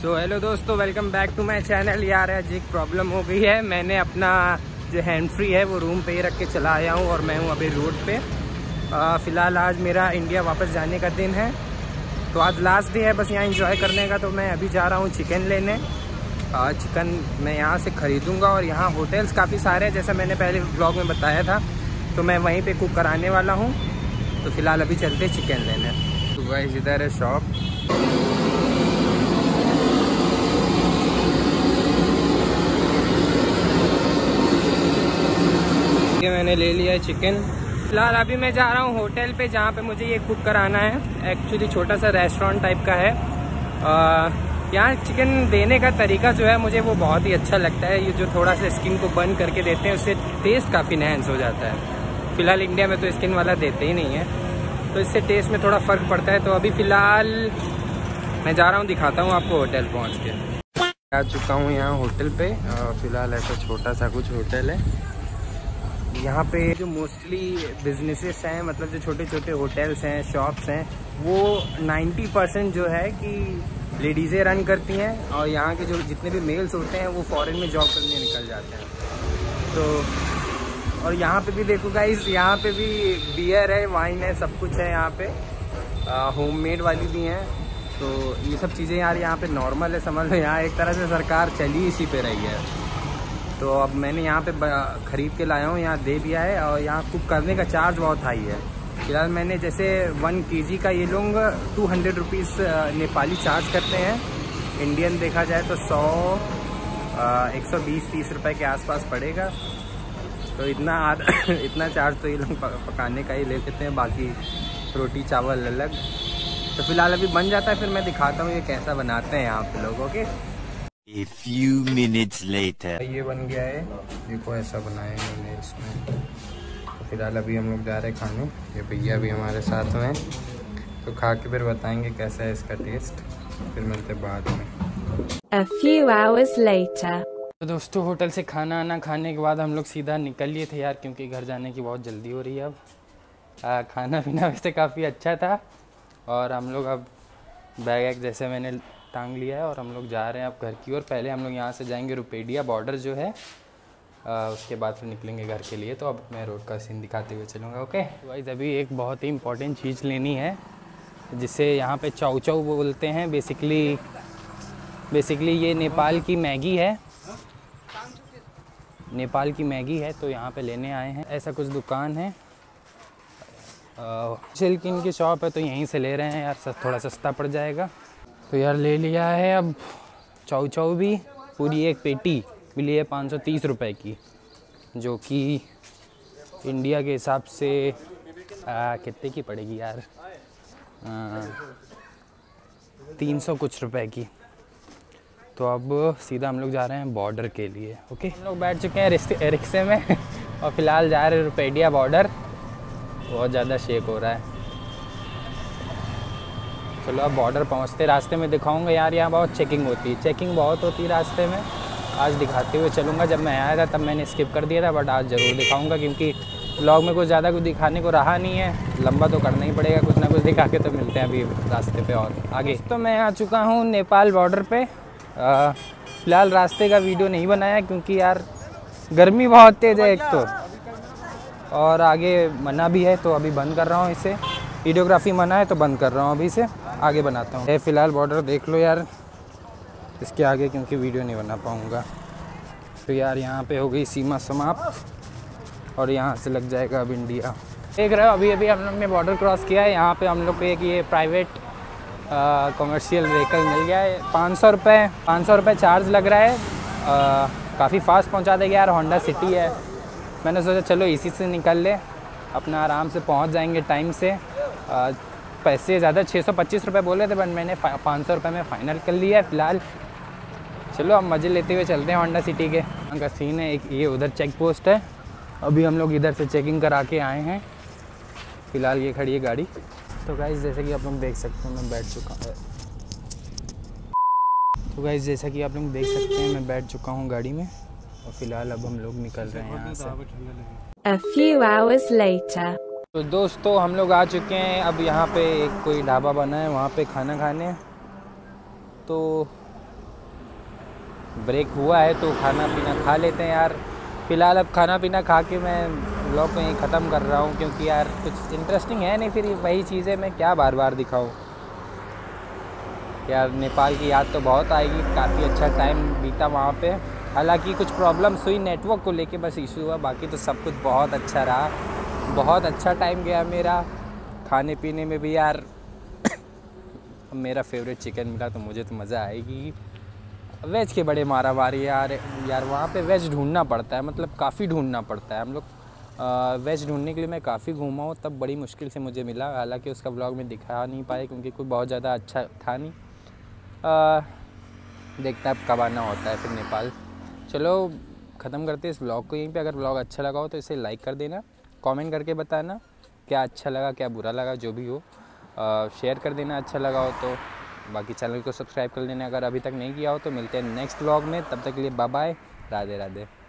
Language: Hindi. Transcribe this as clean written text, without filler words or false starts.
तो हेलो दोस्तों, welcome back to my channel. यार आज एक प्रॉब्लम हो गई है। मैंने अपना जो हैंड फ्री है वो रूम पे ही रख के चला आया हूँ और मैं हूँ अभी रोड पे। फ़िलहाल आज मेरा इंडिया वापस जाने का दिन है, तो आज लास्ट डे है बस यहाँ एंजॉय करने का। तो मैं अभी जा रहा हूँ चिकन लेने। चिकन मैं यहाँ से ख़रीदूँगा और यहाँ होटल्स काफ़ी सारे हैं, जैसा मैंने पहले ब्लॉग में बताया था। तो मैं वहीं पे कुक कराने वाला हूँ। तो फ़िलहाल अभी चलते चिकन लेने। तो गाइस इधर है शॉप। मैंने ले लिया है चिकन। फिलहाल अभी मैं जा रहा हूँ होटल पे, जहाँ पे मुझे ये कुक कराना है। एक्चुअली छोटा सा रेस्टोरेंट टाइप का है। यहाँ चिकन देने का तरीका जो है मुझे वो बहुत ही अच्छा लगता है। ये जो थोड़ा सा स्किन को बर्न करके देते हैं उससे टेस्ट काफ़ी इनहैंस हो जाता है। फिलहाल इंडिया में तो स्किन वाला देते ही नहीं है, तो इससे टेस्ट में थोड़ा फ़र्क पड़ता है। तो अभी फ़िलहाल मैं जा रहा हूँ, दिखाता हूँ आपको होटल पहुँच के। आ चुका हूँ यहाँ होटल पे। फ़िलहाल ऐसा छोटा सा कुछ होटल है। यहाँ पे जो मोस्टली बिजनेसेस हैं, मतलब जो छोटे छोटे होटल्स हैं, शॉप्स हैं, वो 90% जो है कि लेडीज़ें रन करती हैं। और यहाँ के जो जितने भी मेल्स होते हैं वो फॉरेन में जॉब करने निकल जाते हैं। तो और यहाँ पे भी देखो गाइस, यहाँ पे भी बियर है, वाइन है, सब कुछ है यहाँ पे। होममेड वाली भी हैं। तो ये सब चीज़ें यार यहाँ पे नॉर्मल है, समझ लो। यहाँ एक तरह से सरकार चली इसी पे रही है। तो अब मैंने यहाँ पे ख़रीद के लाया हूँ, यहाँ दे दिया है। और यहाँ कुक करने का चार्ज बहुत हाई है। फिलहाल मैंने जैसे 1 kg का ये लूँगा 200 रुपीज़ नेपाली चार्ज करते हैं। इंडियन देखा जाए तो 100 120-30 रुपये के आसपास पड़ेगा। तो इतना चार्ज तो ये लोग पकाने का ही ले लेते हैं, बाकी रोटी चावल अलग। तो फिलहाल अभी बन जाता है, फिर मैं दिखाता हूँ ये कैसा बनाते हैं यहाँ पे लोग। Okay, A few minutes later. ये बन गया है, देखो ऐसा बनाया है मैंने इसमें। तो फिलहाल अभी हम लोग जा रहे हैं खाने। ये भैया भी हमारे साथ में, तो खा के फिर बताएंगे कैसा है इसका टेस्ट। फिर मिलते बाद में। A few hours later. तो दोस्तों होटल से खाना आना खाने के बाद हम लोग सीधा निकल लिए थे यार, क्योंकि घर जाने की बहुत जल्दी हो रही है अब। खाना पीना वैसे काफ़ी अच्छा था। और हम लोग अब बैग जैसे मैंने टांग लिया है और हम लोग जा रहे हैं अब घर की ओर। पहले हम लोग यहाँ से जाएंगे रुपेडिया बॉर्डर जो है, उसके बाद फिर निकलेंगे घर के लिए। तो अब मैं रोड का सीन दिखाते हुए चलूँगा। ओके गाइस, अभी एक बहुत ही इम्पोर्टेंट चीज़ लेनी है, जिसे यहाँ पे चाउ चाउ बोलते हैं। बेसिकली ये नेपाल की मैगी है। नेपाल की मैगी है, तो यहाँ पे लेने आए हैं। ऐसा कुछ दुकान है, चिल्किन की शॉप है, तो यहीं से ले रहे हैं यार, थोड़ा सस्ता पड़ जाएगा। तो यार ले लिया है। अब चाउ चाउ भी पूरी एक पेटी मिली है 530 रुपए की, जो कि इंडिया के हिसाब से कितने की पड़ेगी यार, 300 कुछ रुपए की। तो अब सीधा हम लोग जा रहे हैं बॉर्डर के लिए। ओके, हम लोग बैठ चुके हैं रिक्शे में और फिलहाल जा रहे हैं रुपेडिया बॉर्डर। बहुत ज़्यादा शेक हो रहा है। चलो अब बॉर्डर पहुंचते, रास्ते में दिखाऊंगा यार। यहाँ बहुत चेकिंग होती है रास्ते में। आज दिखाते हुए चलूँगा। जब मैं आया था तब मैंने स्किप कर दिया था, बट आज ज़रूर दिखाऊंगा, क्योंकि ब्लॉग में कुछ ज़्यादा कुछ दिखाने को रहा नहीं है। लंबा तो करना ही पड़ेगा, कुछ ना कुछ दिखा के। तो मिलते हैं अभी रास्ते पे और आगे। तो मैं आ चुका हूँ नेपाल बॉर्डर पे। फ़िलहाल रास्ते का वीडियो नहीं बनाया, क्योंकि यार गर्मी बहुत तेज़ है एक तो, और आगे मना भी है, तो अभी बंद कर रहा हूँ इसे। वीडियोग्राफी मना है तो बंद कर रहा हूँ, अभी से आगे बनाता हूँ। फ़िलहाल बॉर्डर देख लो यार, इसके आगे क्योंकि वीडियो नहीं बना पाऊँगा। तो यार यहाँ पे हो गई सीमा समाप्त और यहाँ से लग जाएगा अब इंडिया। देख रहे हो अभी हम लोग ने बॉर्डर क्रॉस किया है। यहाँ पे हम लोग को एक ये प्राइवेट कमर्शियल व्हीकल मिल गया है। 500 रुपये चार्ज लग रहा है। काफ़ी फास्ट पहुँचा देगा यार, होंडा सिटी है। मैंने सोचा चलो इसी से निकल ले, अपना आराम से पहुँच जाएंगे टाइम से। पैसे ज़्यादा 625 रुपये बोले थे, बट मैंने 500 रुपये में फ़ाइनल कर लिया है फ़िलहाल। चलो अब मज़े लेते हुए चलते हैं होंडा सिटी के। यहाँ का सीन है, एक ये उधर चेक पोस्ट है। अभी हम लोग इधर से चेकिंग करा के आए हैं। फ़िलहाल ये खड़ी है गाड़ी। तो गाइस जैसे कि आप लोग देख सकते हैं मैं बैठ चुका हूँ गाड़ी में। और फिलहाल अब हम लोग निकल रहे हैं यहाँ से। A few hours later. तो दोस्तों हम लोग आ चुके हैं अब यहाँ पे। एक कोई ढाबा बना है, वहाँ पे खाना खाने। तो ब्रेक हुआ है तो खाना पीना खा लेते हैं यार। फ़िलहाल अब खाना पीना खा के मैं व्लॉग को यहीं ख़त्म कर रहा हूँ, क्योंकि यार कुछ इंटरेस्टिंग है नहीं, फिर वही चीज़ें मैं क्या बार बार दिखाऊँ यार। नेपाल की याद तो बहुत आएगी, काफ़ी अच्छा टाइम बीता वहाँ पे। हालांकि कुछ प्रॉब्लम्स हुई नेटवर्क को लेके, बस इशू हुआ, बाकी तो सब कुछ बहुत अच्छा रहा। बहुत अच्छा टाइम गया मेरा खाने पीने में भी यार। मेरा फेवरेट चिकन मिला तो मुझे तो मज़ा आएगी। वेज के बड़े मारा मारी यार वहाँ पे वेज ढूंढना पड़ता है, मतलब काफ़ी ढूंढना पड़ता है। हम लोग वेज ढूंढने के लिए मैं काफ़ी घूमा हूँ, तब बड़ी मुश्किल से मुझे मिला। हालांकि उसका व्लॉग में दिखा नहीं पाए क्योंकि कोई बहुत ज़्यादा अच्छा था नहीं। देखता अब कब आना होता है फिर नेपाल। चलो ख़त्म करते हैं इस व्लॉग को यहीं पे। अगर व्लॉग अच्छा लगा हो तो इसे लाइक कर देना, कमेंट करके बताना क्या अच्छा लगा क्या बुरा लगा, जो भी हो। शेयर कर देना अच्छा लगा हो तो। बाकी चैनल को सब्सक्राइब कर लेना अगर अभी तक नहीं किया हो तो। मिलते हैं नेक्स्ट व्लॉग में, तब तक के लिए बाय बाय, राधे राधे।